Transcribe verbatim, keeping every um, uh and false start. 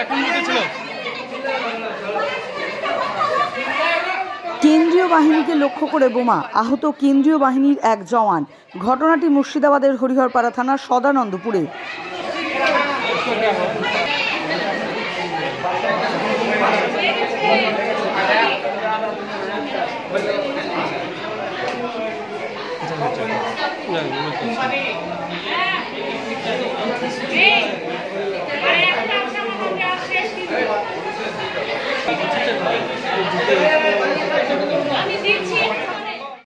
কেন্দ্রীয় বাহিনীকে লক্ষ্য করে বোমা, আহত কেন্দ্রীয় বাহিনীর এক জওয়ান। ঘটনাটি মুর্শিদাবাদের হরিহরপাড়া থানার সদানন্দপুরে। Hey!